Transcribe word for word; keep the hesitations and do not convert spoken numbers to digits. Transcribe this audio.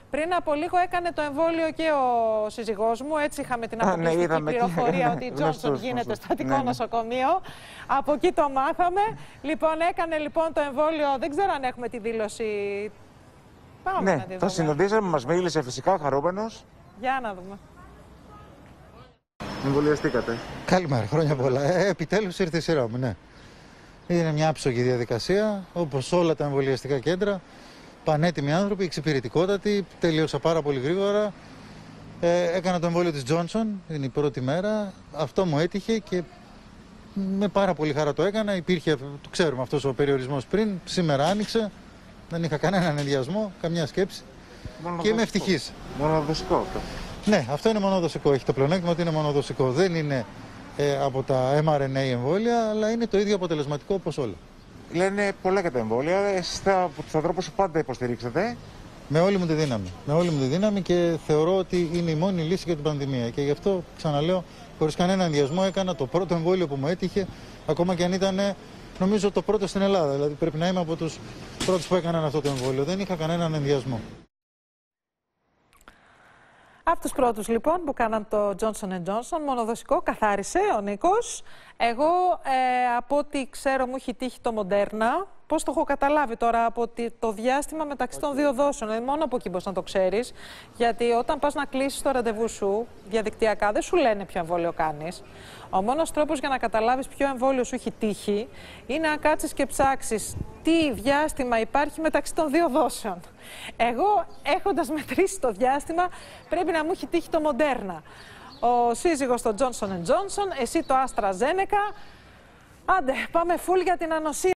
Πριν από λίγο έκανε το εμβόλιο και ο σύζυγός μου. Έτσι είχαμε την αποκλειστική ναι, πληροφορία και... ότι η Τζόνσον γίνεται στο Αττικό ναι, νοσοκομείο. Από εκεί το μάθαμε. Λοιπόν, έκανε λοιπόν το εμβόλιο. Δεν ξέρω αν έχουμε τη δήλωση. Πάμε ναι, να τη δούμε. Το συναντήσαμε, μας μίλησε φυσικά χαρούμενος. Για να δούμε. Εμβολιαστήκατε. Καλημέρα, χρόνια πολλά. Ε, επιτέλους ήρθε η σειρά μου, ναι. Είναι μια άψογη διαδικασία, όπως όλα τα εμβολιαστικά κέντρα. Πανέτοιμοι άνθρωποι, εξυπηρετικότατοι, τελείωσα πάρα πολύ γρήγορα. Ε, έκανα το εμβόλιο της Johnson, είναι η πρώτη μέρα. Αυτό μου έτυχε και με πάρα πολύ χαρά το έκανα. Υπήρχε, το ξέρουμε, αυτός ο περιορισμός πριν. Σήμερα άνοιξε, δεν είχα κανέναν ενδιασμό, καμιά σκέψη. Μονοδοσικό. Και είμαι ευτυχής. Μονοδοσικό αυτό. Ναι, αυτό είναι μονοδοσικό. Έχει το πλεονέκτημα ότι είναι μονοδοσικό. Δεν είναι ε, από τα εμ αρ εν έι εμβόλια, αλλά είναι το ίδιο αποτελεσματικό όπως όλα. Λένε πολλά για τα εμβόλια. Εσείς από τους ανθρώπους που πάντα υποστηρίξατε. Με όλη μου τη δύναμη. Με όλη μου τη δύναμη και θεωρώ ότι είναι η μόνη λύση για την πανδημία. Και γι' αυτό, ξαναλέω, χωρίς κανένα ενδιασμό έκανα το πρώτο εμβόλιο που μου έτυχε, ακόμα και αν ήταν, νομίζω, το πρώτο στην Ελλάδα. Δηλαδή πρέπει να είμαι από τους πρώτους που έκαναν αυτό το εμβόλιο. Δεν είχα κανέναν ενδιασμό. Από τους πρώτους λοιπόν που κάναν το Johnson εντ Johnson, μονοδοσικό, καθάρισε ο Νίκος. Εγώ ε, από ό,τι ξέρω μου έχει τύχει το Moderna. Πώς το έχω καταλάβει τώρα από το διάστημα μεταξύ των δύο δόσεων. Δηλαδή μόνο από εκεί μπορείς να το ξέρεις. Γιατί όταν πας να κλείσεις το ραντεβού σου διαδικτυακά δεν σου λένε ποιο εμβόλιο κάνεις. Ο μόνος τρόπος για να καταλάβεις ποιο εμβόλιο σου έχει τύχει είναι να κάτσεις και ψάξεις τι διάστημα υπάρχει μεταξύ των δύο δόσεων. Εγώ, έχοντας μετρήσει το διάστημα, πρέπει να μου έχει τύχει το Moderna. Ο σύζυγος το Johnson εντ Johnson, εσύ το AstraZeneca. Άντε, πάμε full για την ανοσία.